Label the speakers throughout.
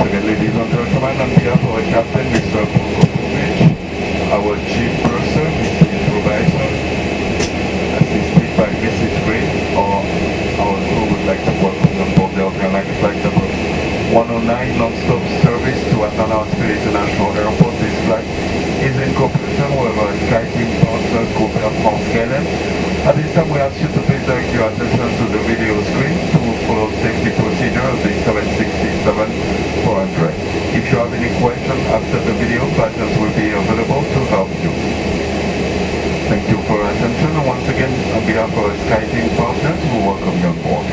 Speaker 1: again, ladies and gentlemen, on behalf of our captain, Mr. Prokopovich, our chief purser, Mrs. Robinson, assisted by Mrs. Gray, or our crew would like to welcome you on board Delta Airlines flight number 109 non-stop service to Atlanta Hartsfield International Airport. This flight is in cooperation with our SkyTeam partner, Group Air France KLM. At this time, we ask you to please direct your attention to the video screen to follow safety procedure of the 767-400. If you have any questions after the video, partners will be available to help you. Thank you for your attention, and once again, on behalf of our SkyTeam partners, we welcome you on board.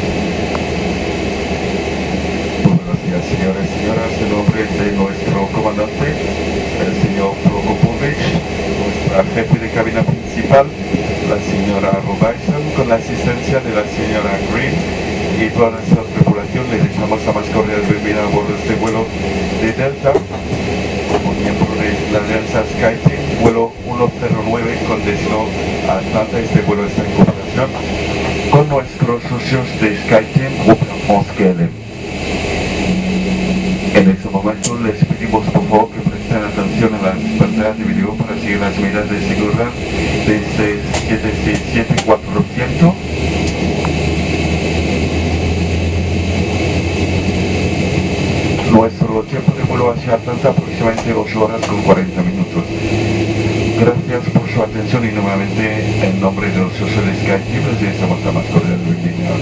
Speaker 1: Buenos días, señores y señoras. En nombre de nuestro comandante, el señor Prokopovich, nuestra jefe de cabina principal, la señora Robinson, con la asistencia de la señora Green y toda nuestra tripulación, le dejamos la más cordial bienvenida a bordo de este vuelo de Delta, como miembro de la alianza SkyTeam, vuelo 109 con destino a Atlanta. Este vuelo está en cooperación con nuestros socios de SkyTeam, Group Air France KLM. En este momento les pedimos por favor que presten atención a las pantallas de video para seguir las medidas de seguridad de este 767-400. Nuestro tiempo de vuelo hacia Atlanta aproximadamente 8 horas con 40 minutos. Gracias por su atención y nuevamente en nombre de los socios de SkyTeam les deseamos la más cordial bienvenida.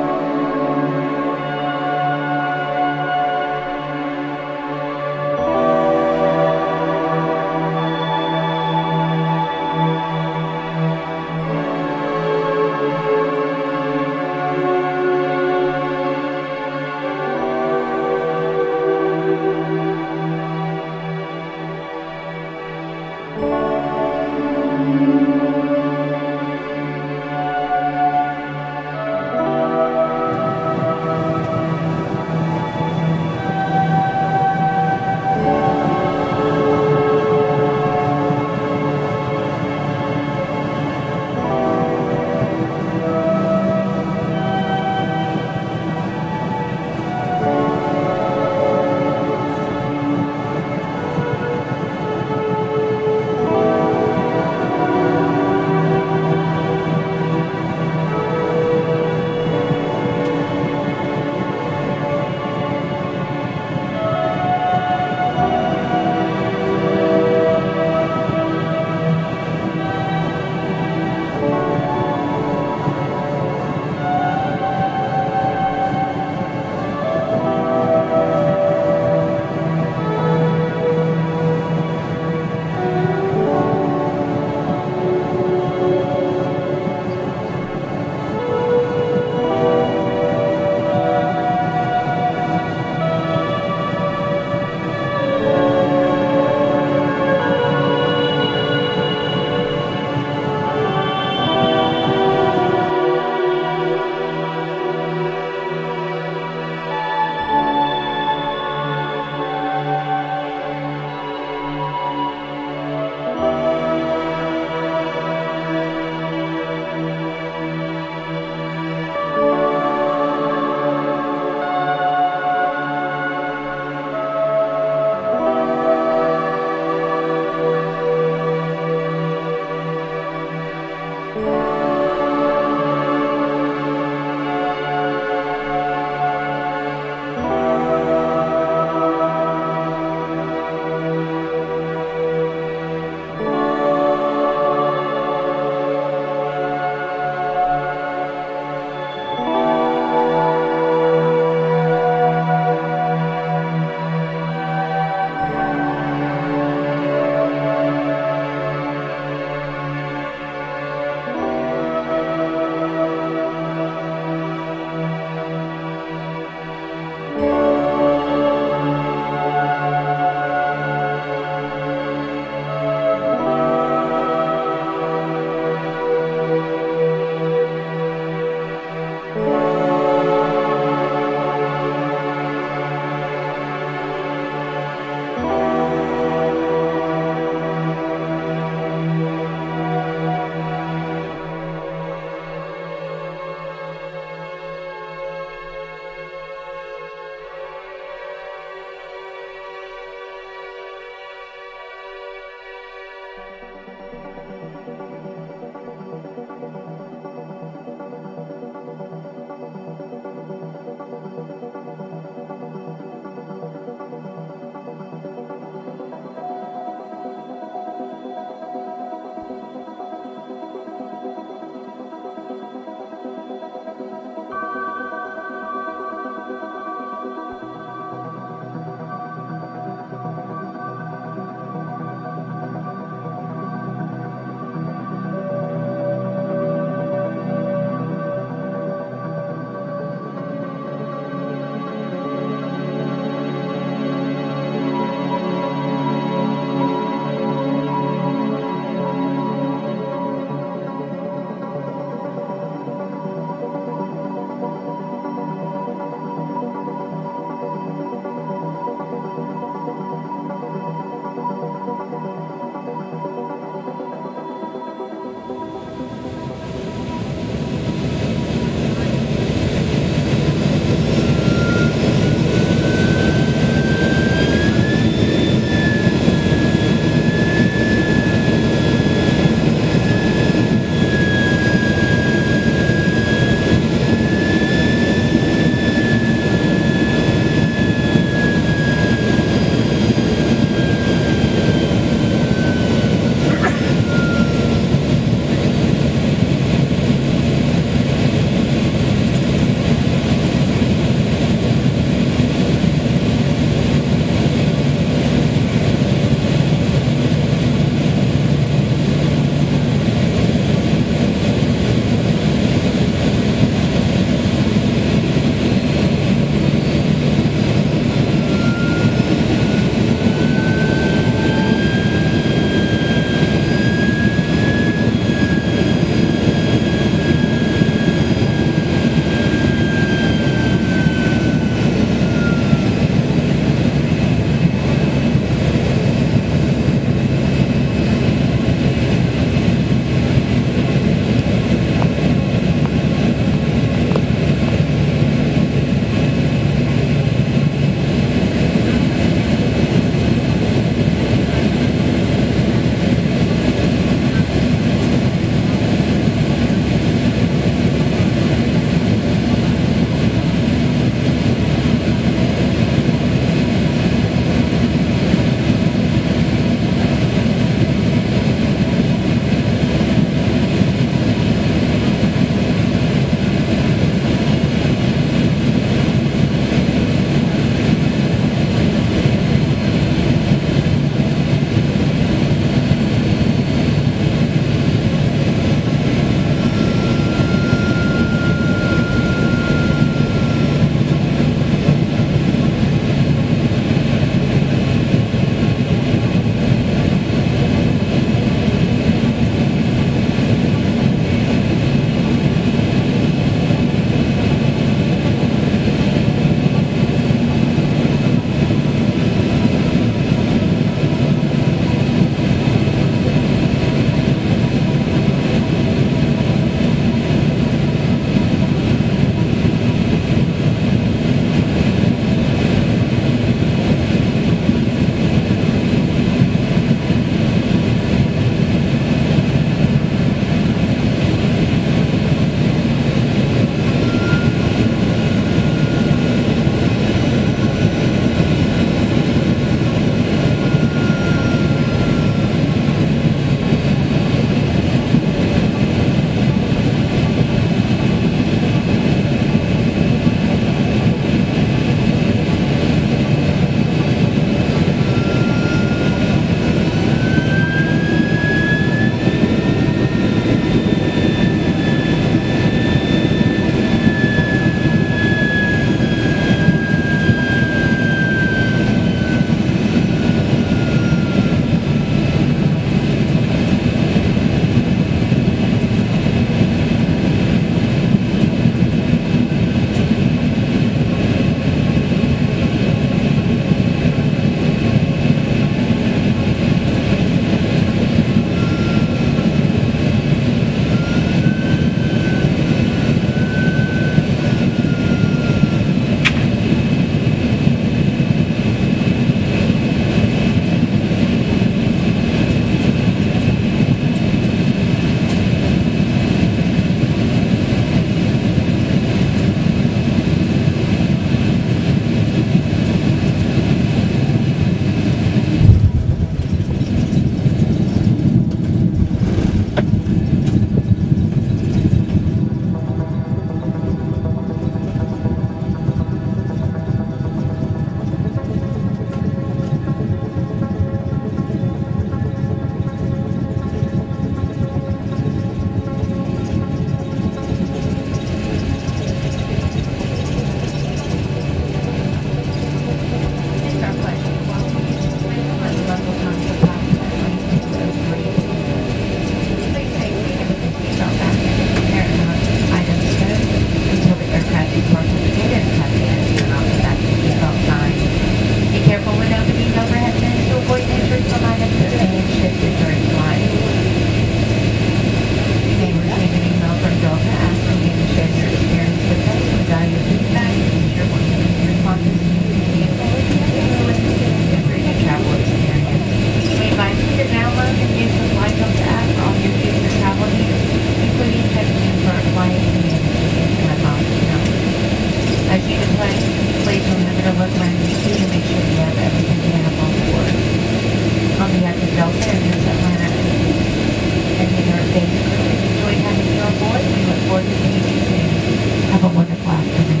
Speaker 2: place when we're going to look around and see to make sure we have everything we have on board. On behalf of Delta Airlines Atlanta and the New York Bay crew, we enjoyed having you on board. We look forward to seeing you soon. Have a wonderful afternoon.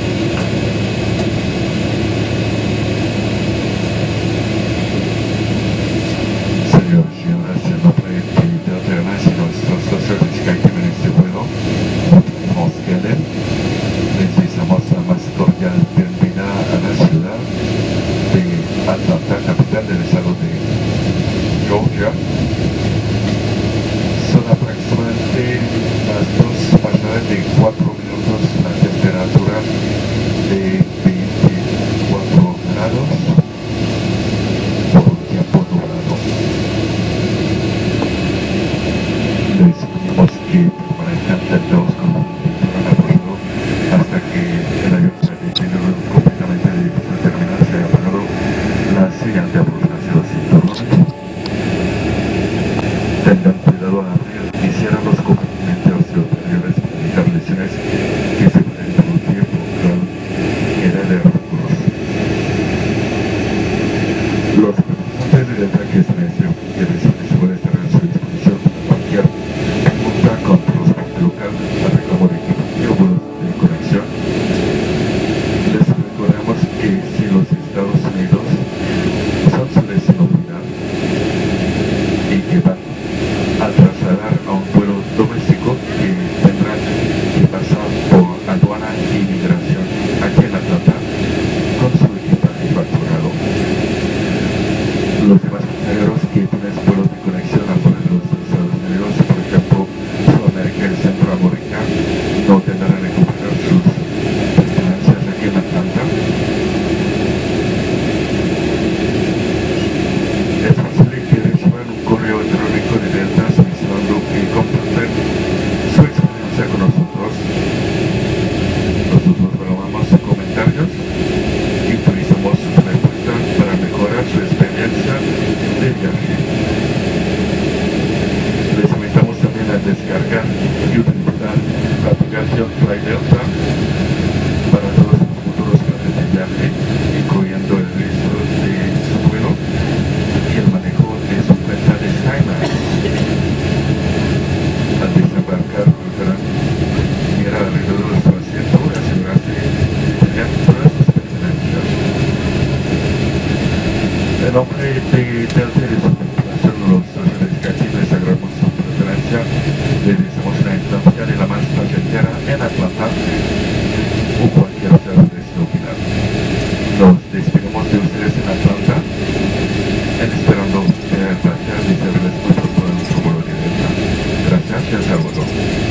Speaker 1: Señoras y señores, en nombre de Delta Airlines y nuestros socios que hay en este vuelo, KATL, les deseamos la más cordial bienvenida a la ciudad de Atlanta, capital del estado de Georgia. Son aproximadamente las 2 pasadas de 4 minutos, la temperatura de 24 grados por tiempo nublado. Les pedimos que permanezcan sentados con el cinturón apretado hasta que el avión se haya detenido completamente de terminar, se haya apagado la señal de abordaje de los cinturones. Tengan cuidado al abrir y cierran los compartimentos superiores para evitar lesiones que se pueden producir por caída de recursos. Los representantes del tanque de servicio que pueden estar a su disposición para cualquier pregunta, con transporte local, reclamo de equipaje o vuelos de conexión. Les recordamos que si los Estados Unidos son su destino final y que van a trasladar a un vuelo doméstico, que tendrán que pasar por aduana e inmigración aquí en Atlanta con su equipaje facturado. Los demás pasajeros que tienen vuelos de conexión afuera de los Estados Unidos, por ejemplo Sudamérica y Centroamérica, no tendrán que recuperar sus pertenencias aquí en Atlanta. Es posible que reciban un correo electrónico de Delta solicitando que compartan su experiencia con nosotros. Nosotros valoramos sus comentarios y utilizamos su respuesta para mejorar su experiencia de viaje. Les invitamos también a descargar y utilizar la aplicación Fly Delta para todos sus futuros planes de viaje, incluyendo el registro de su vuelo y el manejo de su cuenta de SkyMiles. Al desembarcar, recordarán mirar alrededor de su asiento y asegurarse de tener todas sus pertenencias. En nombre de Delta y de su tripulación, los socios que aquí les agradecemos su preferencia, les deseamos una estancia de la más placentera en Atlanta o cualquier otra destino final. Nos despedimos de ustedes en Atlanta, esperando tener el placer de servirles muy pronto en nuestro vuelo de Delta. Gracias y hasta luego.